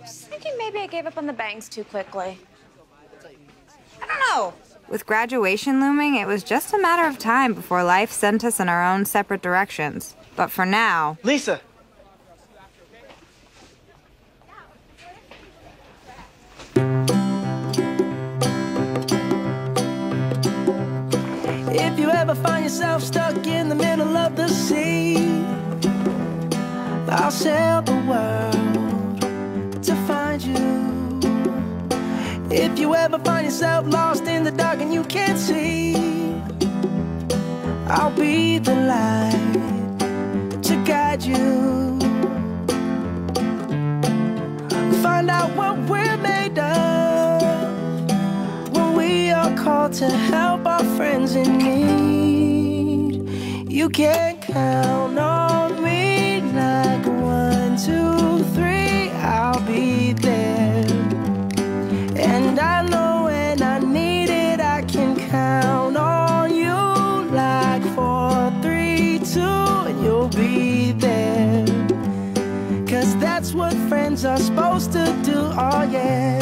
Just thinking maybe I gave up on the bangs too quickly. I don't know. With graduation looming, it was just a matter of time before life sent us in our own separate directions. But for now... Lisa! If you ever find yourself stuck in the middle of the sea, I'll sail the world to find you. If you ever find yourself lost in the dark and you can't see, I'll be the light to guide you. Find out what we're made of when we are called to help our friends in need. You can count on me like 1, 2, 3, I'll be there. And I know when I need it, I can count on you like 4, 3, 2, and you'll be there. 'Cause that's what friends are supposed to do, oh yeah.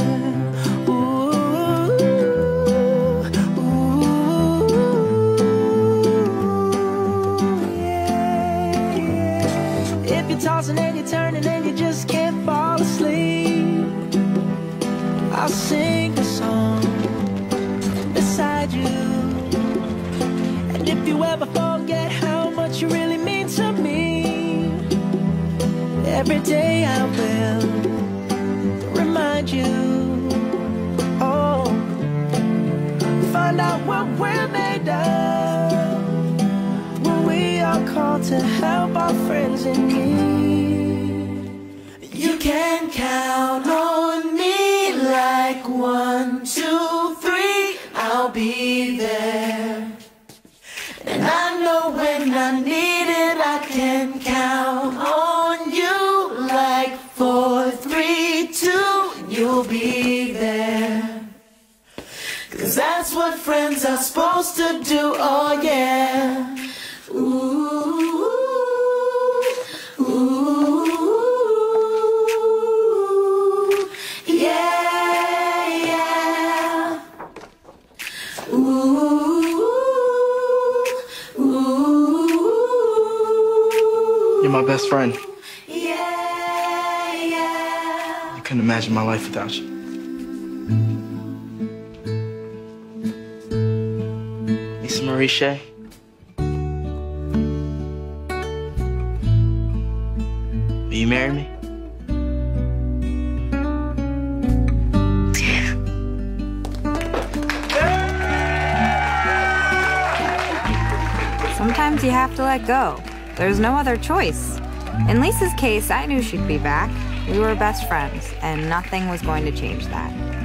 If you're tossing and you're turning and you just can't fall asleep, I'll sing a song beside you. And if you ever forget how much you really mean to me, every day I will remind you. Oh, find out what we're made of when we are called to help our friends in need. You can count on me like 1, 2, 3, I'll be there. And I know when I need it, I can count on you like 4, 3, 2, you'll be there. 'Cause that's what friends are supposed to do, oh yeah. Ooh, ooh, yeah, yeah. Ooh, ooh. You're my best friend. Yeah, yeah. I couldn't imagine my life without you. Lisa Marie Shea. Will you marry me? Sometimes you have to let go. There's no other choice. In Lisa's case, I knew she'd be back. We were best friends, and nothing was going to change that.